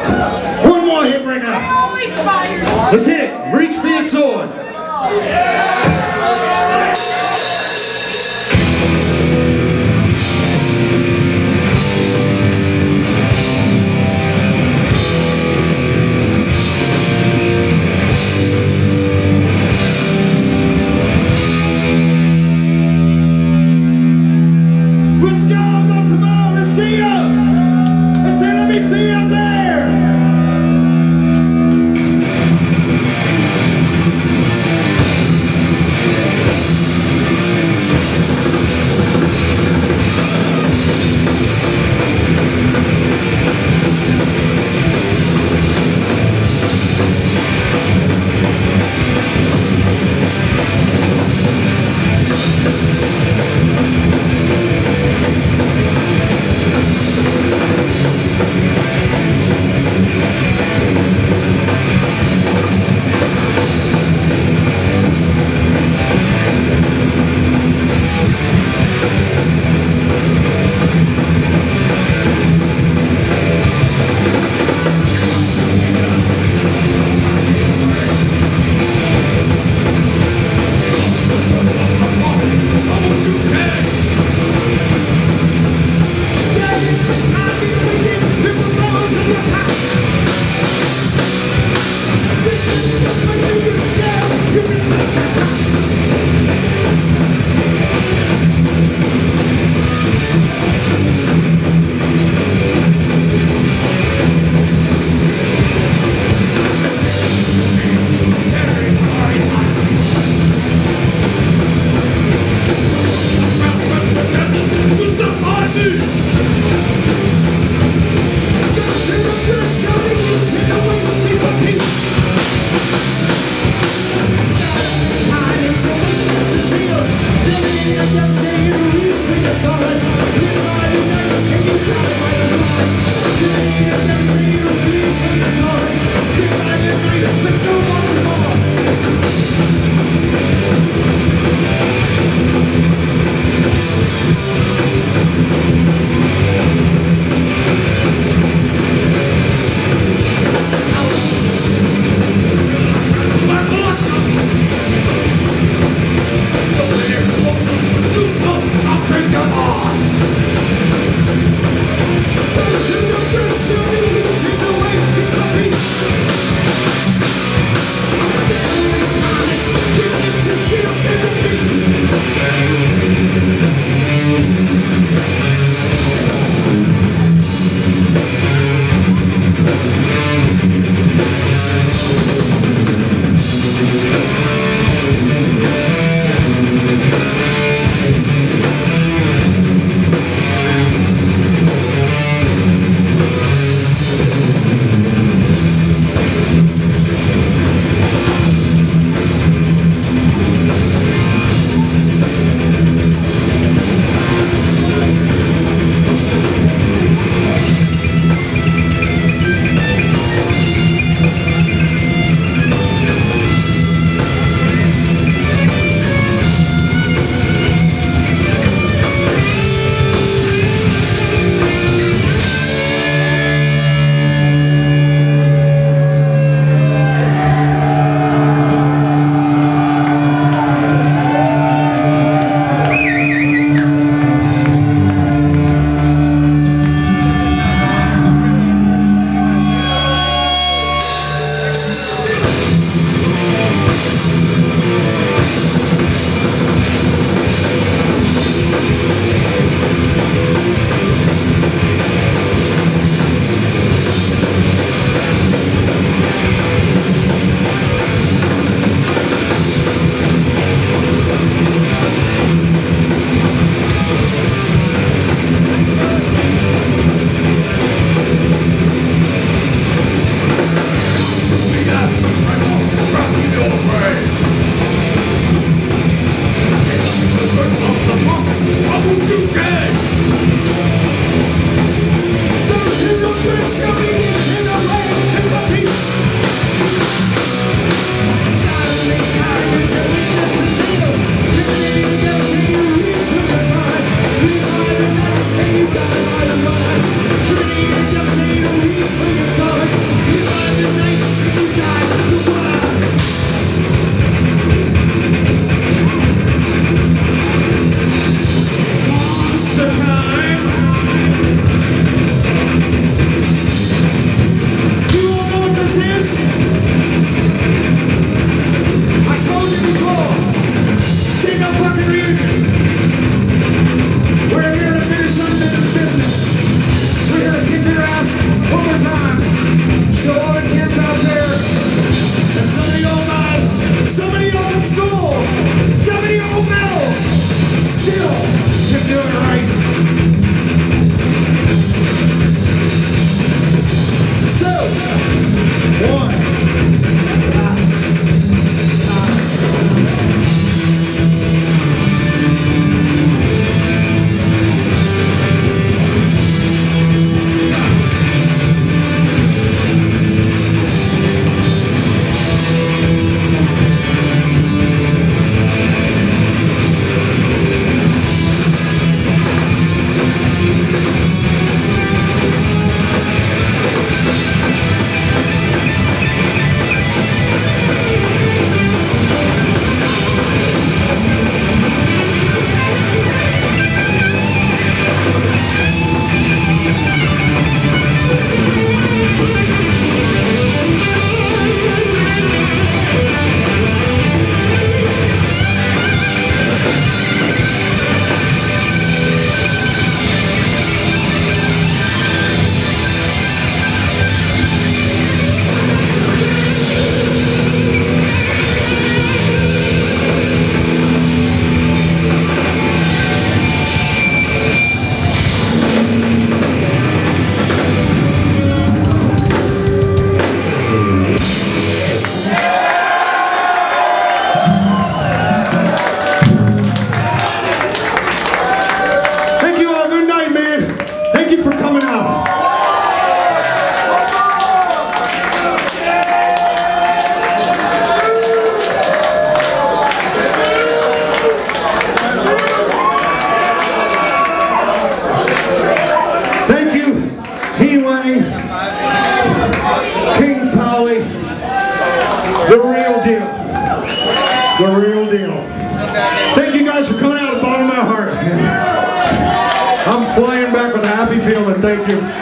One more hit breaker. Let's hit it. Reach for your sword. Let's go, Baltimore. Let's see you. Let's say, let me see you out there. is? I told you before, this ain't no fucking reunion. We're here to finish unfinished business. We're here to kick your ass one more time. Show all the kids out there that some of the old guys, some of the old school, some of the old metal still can do it right. So, one last time. The real deal. The real deal. Thank you guys for coming out of the bottom of my heart. I'm flying back with a happy feeling. Thank you.